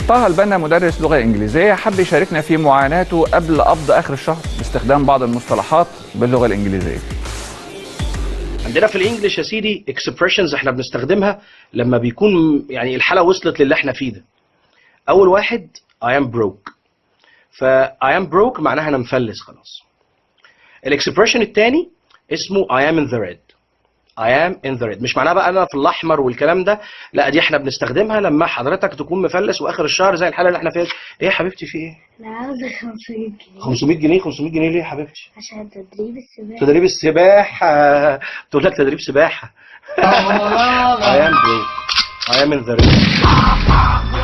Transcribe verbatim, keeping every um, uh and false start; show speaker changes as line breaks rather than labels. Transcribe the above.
طه البنا مدرس لغة إنجليزية حب يشاركنا في معاناته قبل قبض آخر الشهر باستخدام بعض المصطلحات باللغة الإنجليزية.
عندنا في الانجليش يا سيدي اكسبريشنز احنا بنستخدمها لما بيكون يعني الحالة وصلت للي احنا فيه ده. أول واحد I am broke. ف I am broke معناها أنا مفلس خلاص. الاكسبريشن الثاني اسمه I am in the red. I am in the red مش معناها بقى انا في الاحمر والكلام ده، لا دي احنا بنستخدمها لما حضرتك تكون مفلس واخر الشهر زي الحاله اللي احنا فيها. ايه يا حبيبتي في ايه؟
انا عاوزه خمسمية جنيه.
خمسمية جنيه خمسمية جنيه ليه يا حبيبتي؟
عشان تدريب السباحه.
تدريب السباحه. تقول لك تدريب سباحه. I am broke. I am in the red.